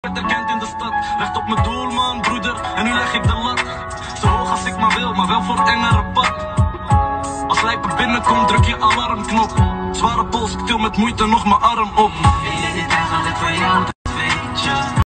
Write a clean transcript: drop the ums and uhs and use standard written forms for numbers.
Erkend in de stad, recht op mijn doel man broeder, en nu leg ik de lat. Zo hoog als ik maar wil, maar wel voor engere pad. Als lijper binnenkomt druk je alarmknop. Zware pols, ik til met moeite nog mijn arm op.